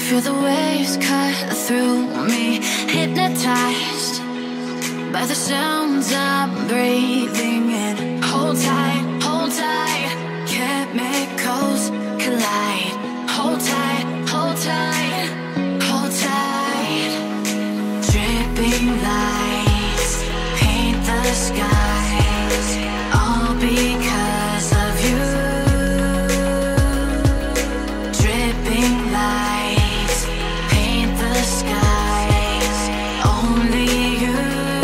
Feel the waves cut through me, hypnotized by the sounds I'm breathing in. Hold tight, chemicals collide. Hold tight, hold tight, hold tight. Dripping lights paint the skies, all because of you. Dripping lights paint the skies, only you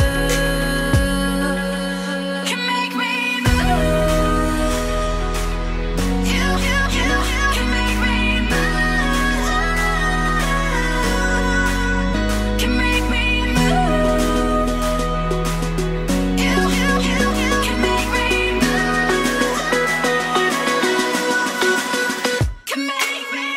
can make me move. You can make me move. Can make me move. You can make me move. Can make me.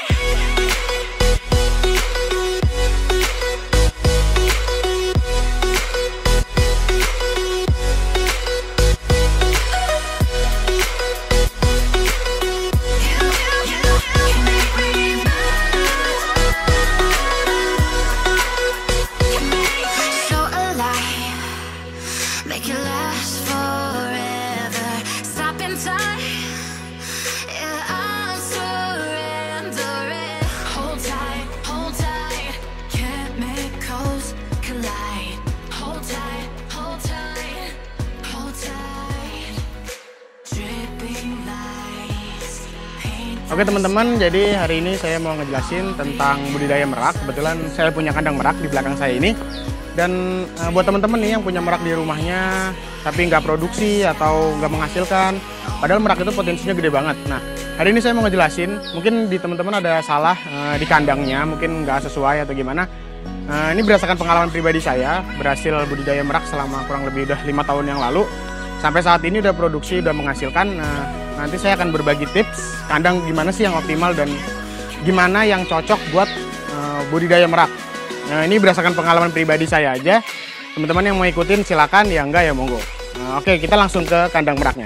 So alive, make it last forever. Stop in time, yeah, I'm surrendering. Hold tight, chemicals collide. Hold tight, hold tight, hold tight. Dripping lights paint. Oke teman-teman, jadi hari ini saya mau ngejelasin tentang budidaya merak. Kebetulan saya punya kandang merak di belakang saya ini. Dan buat teman-teman nih yang punya merak di rumahnya tapi nggak produksi atau nggak menghasilkan, padahal merak itu potensinya gede banget. Nah, hari ini saya mau ngejelasin, mungkin di teman-teman ada salah di kandangnya, mungkin nggak sesuai atau gimana. Ini berdasarkan pengalaman pribadi saya, berhasil budidaya merak selama kurang lebih udah 5 tahun yang lalu. Sampai saat ini udah produksi, udah menghasilkan. Nah, nanti saya akan berbagi tips kandang gimana sih yang optimal dan gimana yang cocok buat budidaya merak. Nah, ini berdasarkan pengalaman pribadi saya aja. Teman-teman yang mau ikutin silakan, ya enggak ya monggo. Oke, kita langsung ke kandang meraknya.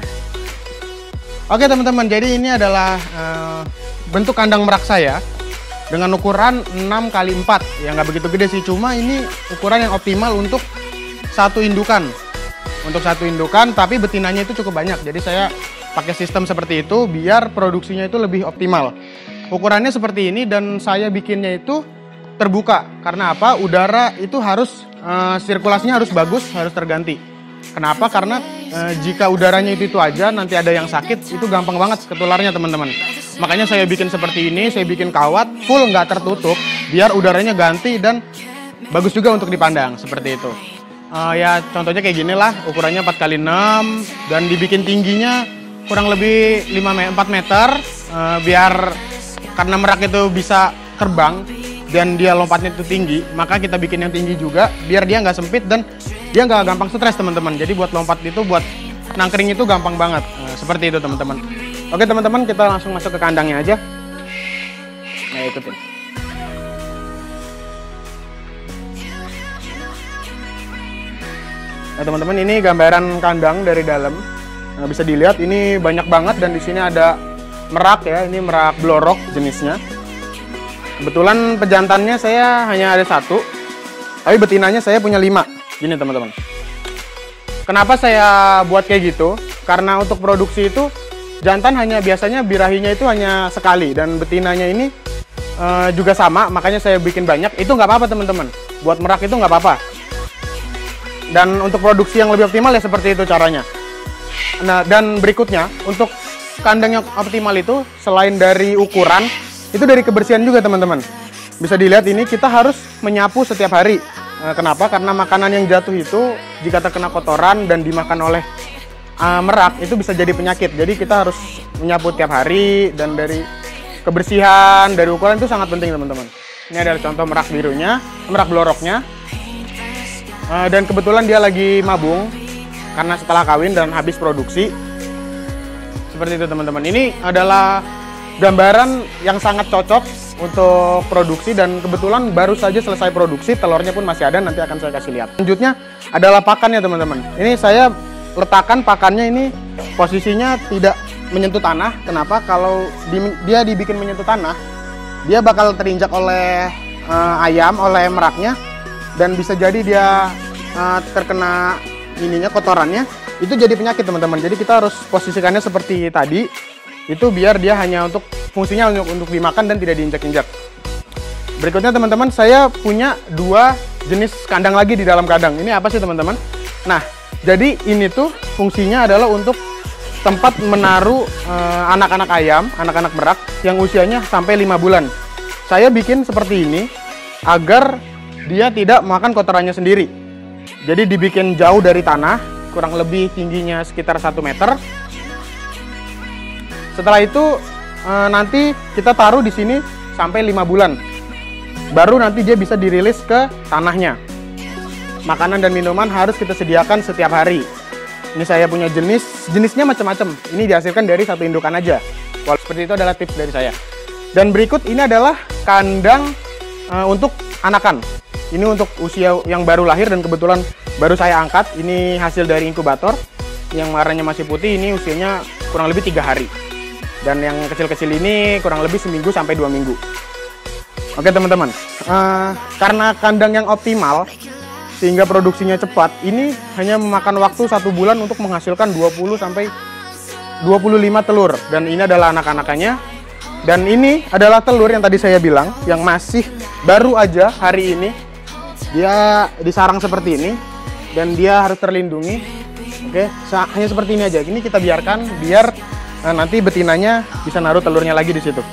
Oke teman-teman, jadi ini adalah bentuk kandang merak saya dengan ukuran 6x4. Ya nggak begitu gede sih, cuma ini ukuran yang optimal untuk satu indukan. Untuk satu indukan, tapi betinanya itu cukup banyak. Jadi saya pakai sistem seperti itu biar produksinya itu lebih optimal. Ukurannya seperti ini dan saya bikinnya itu terbuka. Karena apa? Udara itu harus sirkulasinya harus bagus, harus terganti. Kenapa? Karena jika udaranya itu aja, nanti ada yang sakit, itu gampang banget ketularnya teman-teman. Makanya saya bikin seperti ini, saya bikin kawat full nggak tertutup, biar udaranya ganti dan bagus juga untuk dipandang seperti itu. Ya contohnya kayak gini lah, ukurannya 4x6 dan dibikin tingginya kurang lebih 4 meter, biar karena merak itu bisa terbang dan dia lompatnya itu tinggi, maka kita bikin yang tinggi juga biar dia nggak sempit dan dia nggak gampang stres teman-teman. Jadi buat lompat itu, buat nangkring itu gampang banget. Seperti itu teman-teman. Oke teman-teman, kita langsung masuk ke kandangnya aja. Nah, ikutin. Nah teman-teman, ini gambaran kandang dari dalam. Nah, bisa dilihat ini banyak banget dan di sini ada merak ya. Ini merak blorok jenisnya. Kebetulan pejantannya saya hanya ada 1, tapi betinanya saya punya 5. Gini teman-teman. Kenapa saya buat kayak gitu? Karena untuk produksi itu jantan biasanya birahinya itu hanya sekali dan betinanya ini juga sama, makanya saya bikin banyak. Itu nggak apa-apa teman-teman. Buat merak itu nggak apa-apa. Dan untuk produksi yang lebih optimal ya seperti itu caranya. Nah, dan berikutnya untuk kandang yang optimal itu selain dari ukuran, itu dari kebersihan juga teman-teman. Bisa dilihat ini kita harus menyapu setiap hari. Kenapa? Karena makanan yang jatuh itu jika terkena kotoran dan dimakan oleh merak itu bisa jadi penyakit. Jadi kita harus menyapu tiap hari, dan dari kebersihan, dari ukuran itu sangat penting teman-teman. Ini adalah contoh merak birunya, merak bloroknya. Dan kebetulan dia lagi mabung karena setelah kawin dan habis produksi. Seperti itu teman-teman. Ini adalah gambaran yang sangat cocok untuk produksi dan kebetulan baru saja selesai produksi, telurnya pun masih ada, nanti akan saya kasih lihat. Selanjutnya adalah pakannya teman-teman. Ini saya letakkan pakannya ini posisinya tidak menyentuh tanah. Kenapa? Kalau dia dibikin menyentuh tanah, dia bakal terinjak oleh ayam, oleh meraknya, dan bisa jadi dia terkena ininya, kotorannya, itu jadi penyakit teman-teman. Jadi kita harus posisikannya seperti tadi, itu biar dia hanya untuk fungsinya untuk dimakan dan tidak diinjak-injak. Berikutnya teman-teman, saya punya 2 jenis kandang lagi di dalam kandang. Ini apa sih teman-teman? Nah, jadi ini tuh fungsinya adalah untuk tempat menaruh anak-anak ayam, anak-anak merak yang usianya sampai 5 bulan. Saya bikin seperti ini agar dia tidak makan kotorannya sendiri. Jadi dibikin jauh dari tanah, kurang lebih tingginya sekitar 1 meter. Setelah itu nanti kita taruh di sini sampai 5 bulan. Baru nanti dia bisa dirilis ke tanahnya. Makanan dan minuman harus kita sediakan setiap hari. Ini saya punya jenisnya macam-macam. Ini dihasilkan dari 1 indukan aja. Seperti itu adalah tips dari saya. Dan berikut ini adalah kandang untuk anakan. Ini untuk usia yang baru lahir dan kebetulan baru saya angkat. Ini hasil dari inkubator. Yang warnanya masih putih ini usianya kurang lebih 3 hari. Dan yang kecil-kecil ini kurang lebih seminggu sampai 2 minggu. Oke teman-teman, karena kandang yang optimal sehingga produksinya cepat, ini hanya memakan waktu 1 bulan untuk menghasilkan 20 sampai 25 telur. Dan ini adalah anak-anakannya. Dan ini adalah telur yang tadi saya bilang, yang masih baru aja hari ini. Dia disarang seperti ini dan dia harus terlindungi. Oke, hanya seperti ini aja. Ini kita biarkan biar nanti betinanya bisa naruh telurnya lagi di situ.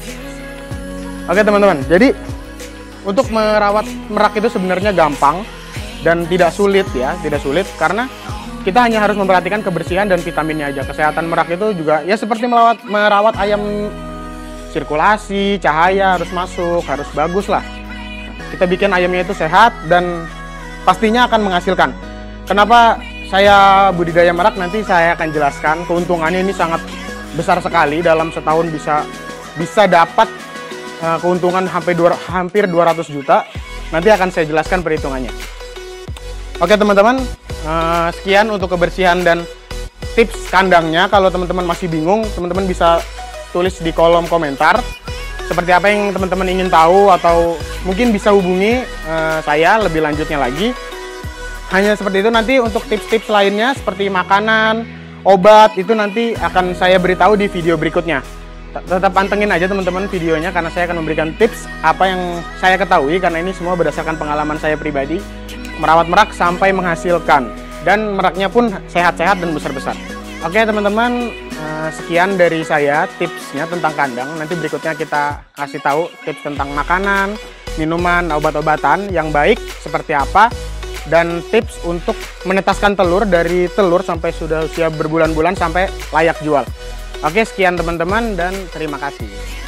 Oke teman-teman, jadi untuk merawat merak itu sebenarnya gampang dan tidak sulit ya, tidak sulit karena kita hanya harus memperhatikan kebersihan dan vitaminnya aja. Kesehatan merak itu juga ya seperti merawat ayam, sirkulasi, cahaya harus masuk, harus bagus lah. Kita bikin ayamnya itu sehat dan pastinya akan menghasilkan. Kenapa saya budidaya merak, nanti saya akan jelaskan. Keuntungannya ini sangat besar sekali, dalam setahun bisa dapat keuntungan hampir 200 juta. Nanti akan saya jelaskan perhitungannya. Oke teman-teman, sekian untuk kebersihan dan tips kandangnya. Kalau teman-teman masih bingung, teman-teman bisa tulis di kolom komentar seperti apa yang teman-teman ingin tahu, atau mungkin bisa hubungi saya lebih lanjutnya lagi. Hanya seperti itu. Nanti untuk tips-tips lainnya seperti makanan, obat, itu nanti akan saya beritahu di video berikutnya. Tetap pantengin aja teman-teman videonya, karena saya akan memberikan tips apa yang saya ketahui, karena ini semua berdasarkan pengalaman saya pribadi merawat merak sampai menghasilkan, dan meraknya pun sehat-sehat dan besar-besar. Oke teman-teman, sekian dari saya tipsnya tentang kandang. Nanti berikutnya kita kasih tahu tips tentang makanan, minuman, obat-obatan yang baik seperti apa, dan tips untuk menetaskan telur dari telur sampai sudah usia berbulan-bulan sampai layak jual. Oke, sekian teman-teman dan terima kasih.